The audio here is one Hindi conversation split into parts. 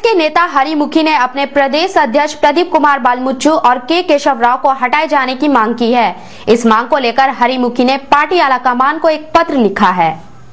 के नेता हरिमुखी ने अपने प्रदेश अध्यक्ष प्रदीप कुमार बालमुच्चू और के केशव राव को हटाए जाने की मांग की है। इस मांग को लेकर हरिमुखी ने पार्टी आलाकमान को एक पत्र लिखा है।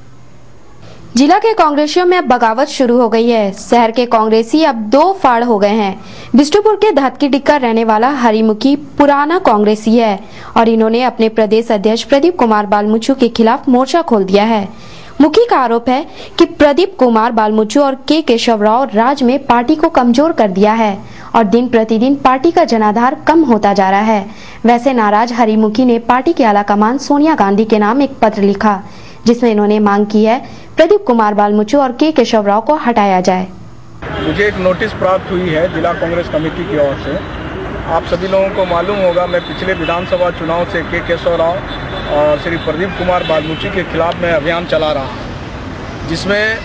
जिला के कांग्रेसियों में अब बगावत शुरू हो गई है। शहर के कांग्रेसी अब दो फाड़ हो गए हैं। बिष्टुपुर के धतकी टिक्कर रहने वाला हरिमुखी पुराना कांग्रेसी है और इन्होंने अपने प्रदेश अध्यक्ष प्रदीप कुमार बालमुच्चू के खिलाफ मोर्चा खोल दिया है। मुखी का आरोप है कि प्रदीप कुमार बालमुच्चू और के केशव राव राज्य में पार्टी को कमजोर कर दिया है और दिन प्रतिदिन पार्टी का जनाधार कम होता जा रहा है। वैसे नाराज हरिमुखी ने पार्टी के आलाकमान सोनिया गांधी के नाम एक पत्र लिखा, जिसमें इन्होंने मांग की है प्रदीप कुमार बालमुच्चू और के केशव राव को हटाया जाए। मुझे एक नोटिस प्राप्त हुई है जिला कांग्रेस कमेटी की ओर से। आप सभी लोगों को मालूम होगा, मैं पिछले विधानसभा चुनाव से के केशव राव और श्री प्रदीप कुमार बालमुच्चू के खिलाफ मैं अभियान चला रहा हूँ, जिसमें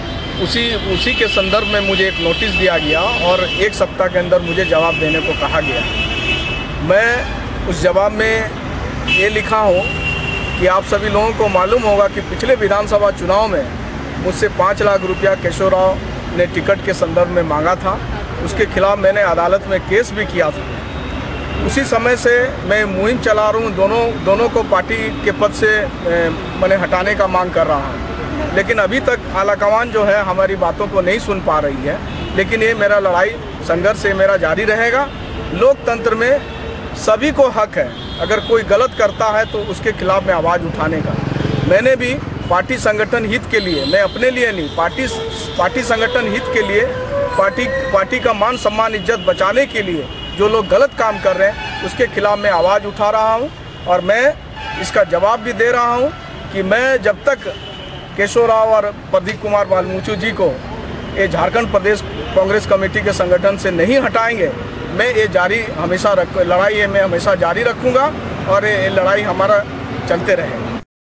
उसी के संदर्भ में मुझे एक नोटिस दिया गया और एक सप्ताह के अंदर मुझे जवाब देने को कहा गया। मैं उस जवाब में ये लिखा हूँ कि आप सभी लोगों को मालूम होगा कि पिछले विधानसभा चुनाव में मुझसे 5 लाख रुपया केशव राव ने टिकट के संदर्भ में मांगा था। उसके खिलाफ मैंने अदालत में केस भी किया था। उसी समय से मैं मुहिम चला रहा हूँ, दोनों को पार्टी के पद से मैंने हटाने का मांग कर रहा हूँ, लेकिन अभी तक आलाकमान जो है हमारी बातों को नहीं सुन पा रही है। लेकिन ये मेरा लड़ाई संघर्ष से मेरा जारी रहेगा। लोकतंत्र में सभी को हक है, अगर कोई गलत करता है तो उसके खिलाफ में आवाज़ उठाने का। मैंने भी पार्टी संगठन हित के लिए, मैं अपने लिए नहीं, पार्टी संगठन हित के लिए, पार्टी का मान सम्मान इज्जत बचाने के लिए जो लोग गलत काम कर रहे हैं उसके खिलाफ मैं आवाज़ उठा रहा हूं। और मैं इसका जवाब भी दे रहा हूं कि मैं जब तक केशव राव और प्रदीप कुमार बालमुच्चू जी को ये झारखंड प्रदेश कांग्रेस कमेटी के संगठन से नहीं हटाएंगे, मैं ये लड़ाई मैं हमेशा जारी रखूँगा और ये लड़ाई हमारा चलते रहेगा।